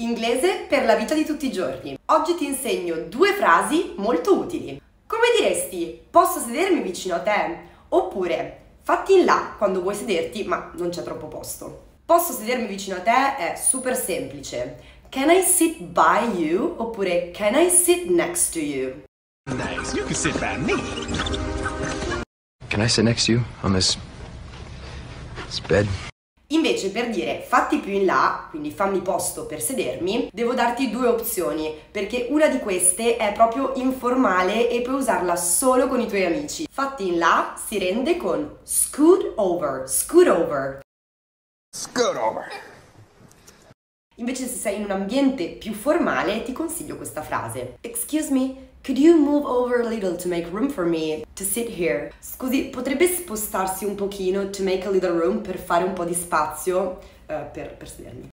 Inglese per la vita di tutti i giorni. Oggi ti insegno due frasi molto utili. Come diresti, posso sedermi vicino a te? Oppure, fatti in là quando vuoi sederti ma non c'è troppo posto. Posso sedermi vicino a te è super semplice. Can I sit by you? Oppure can I sit next to you? Nice, you can sit by me. Can I sit next to you on this bed? Invece per dire fatti più in là, quindi fammi posto per sedermi, devo darti due opzioni, perché una di queste è proprio informale e puoi usarla solo con i tuoi amici. Fatti in là si rende con scoot over, scoot over. Scoot over. Invece se sei in un ambiente più formale ti consiglio questa frase. Excuse me, could you move over a little to make room for me to sit here? Scusi, potrebbe spostarsi un pochino to make a little room per fare un po' di spazio per sedermi.